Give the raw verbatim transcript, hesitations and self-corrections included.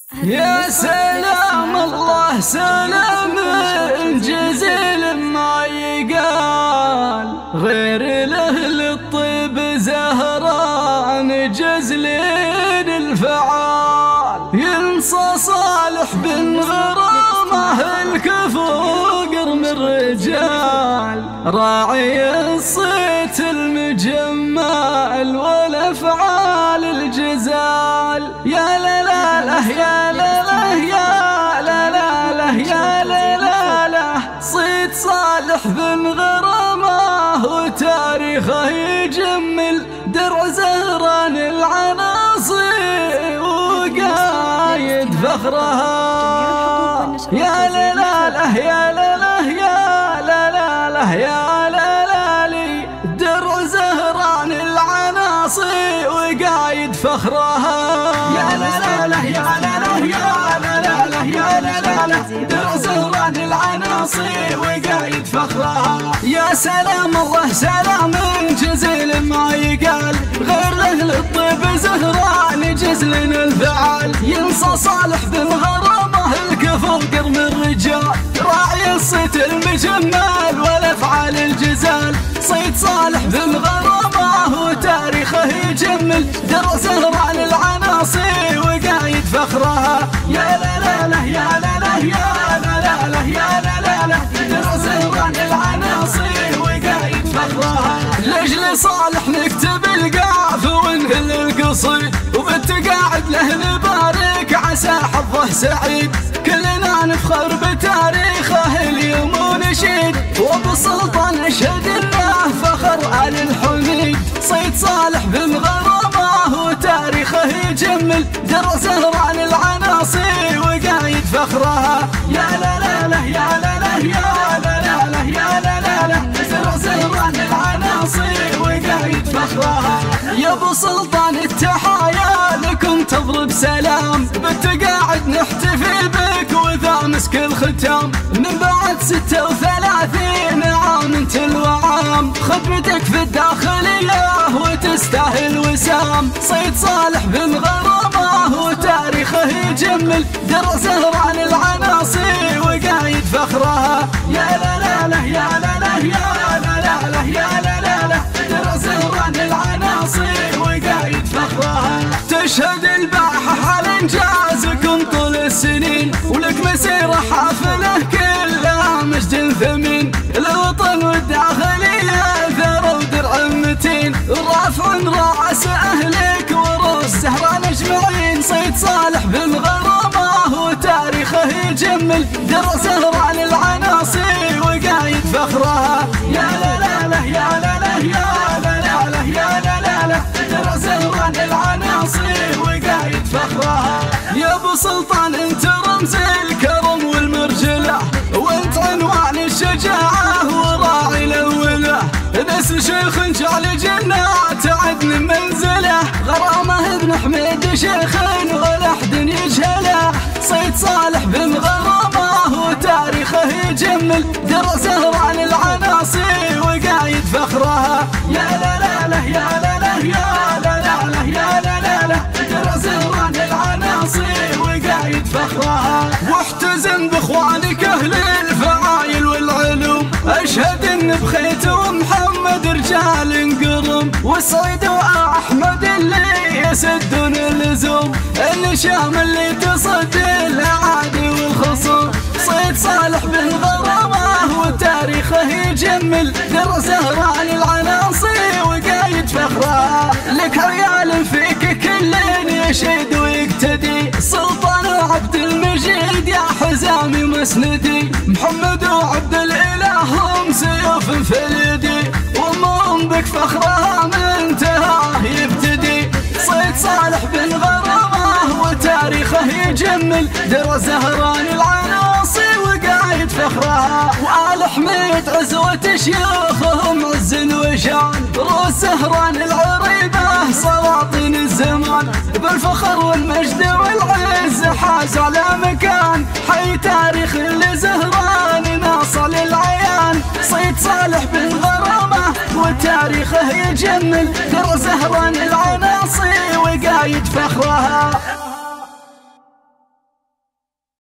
يا سلام الله سلام جزيل ما يقال غير لأهل الطيب زهران جزلين الفعال ينصى صالح بن غرامه الكفو قرم الرجال راعي الصيت المجمال والافعال الجزال يا لا لا لا يا لا لا يا لا لا لا يا لا لا لا صيت صالح بن غرامه وتاريخه يجمل درع زهران العناصي وقايد فخرها يا لا لا لا يا لا لا يا لا لا لا يا لا لا لي درع زهران العناصي وقايد فخرها يا لا لا لا يا لا لا يا لا لا لا يا لا لا لا درع زهران العناصي وقايد فخرها يا سلام الله سلام جزيل ما يقال غير لأهل الطيب زهران جزلين الفعال ينصى صالح بالغرامه الكفو قرم الرجال راعي الصيت المجمل والافعال الجزال صيت صالح بالغرامه وتاريخه يجمل درع زهران العناصي وقايد فخرها يا لا لا لا يا لا لا يا لا لا لا يا لا لا لا درع زهران العناصي وقايد فخرها لاجل صالح نكتب القاف ونهل القصيد وبالتقاعد له نبارك عسى حظه سعيد كلنا نفخر بتاريخه اليوم ونشيد وبسلطان اشهد انه فخر آل الحميد صيت صالح بن غرامه وتاريخه يجمل درع زهران العناصي وقايد فخرها يا لا لا لا يا لا لا يا لا لا لا يا لا لا لا درع زهران العناصي وقايد فخرها يا ابو سلطان التحايا لكم تضرب سلام بالتقاعد نحتفي بك وذا مسك الختام من بعد ستة وثلاثين عام تلو عام خدمتك في الداخلية وتستاهل وسام صيت صالح بن غرامه وتاريخه يجمل درع زهران العناصي وقايد فخرها يا لا لا لا يا لا لا يا لا لا لا يا لا لا لا درع زهران العناصي وقايد فخرها تشهد الباحة على انجازكم طول السنين ولك مسيرة حافلة كلها مجد ثمين الوطن والداخلية ثرى ودرع متين رافع راس اهلك وروس سهران اجمعين صيت صالح بن غرامه وتاريخه يجمل درع زهران العناصي وقايد فخرها يا لا لا لا يا لا لا يا لا لا لا يا لا لا لا درع زهران العناصي وقايد فخرها يا ابو سلطان انت رمز الكرم والمرجله وانت عنوان الشجاعه وراعي الاوله نسل شيخ جعل جنات عدن منزله غرامه ابن حميد شيخ ولا احد يجهله صيت صالح بن غرامه وتاريخه يجمل درع زهران العناصي وقايد فخرها يا لا لا لا يا لا لا يا لا لا لا يا لا لا لا درع زهران العناصي وقايد فخرها واحتزم باخوانك اهل الفعايل والعلوم اشهد ان بخيتهم محمد رجال قرم والصيد واحمد اللي يسدون اللزوم النشام اللي تصدي الاعادي والخصوم صيد صالح بن غرامه وتاريخه يجمل درع زهران العناصي وقايد فخرها لك عيال فيك كلين يشهد ويقتدي سلطان وعبد المجيد يا حزامي مسندي محمد وعبد الاله هم سيوف في اليدي وامهم بك فخرها من تهاه يبتدي صيد صالح بن غرامه وتاريخه يجمل درع زهران العناصي وقايد فخرها وآل حميد عزوة شيوخهم عز وشان روس سهران العريبة سلاطين الزمان بالفخر والمجد والعز حاز على مكان حي تاريخ لزهران ناصل العيان صيد صالح بن غرامه وتاريخه يجمل درع زهران العناصي وقايد فخرها.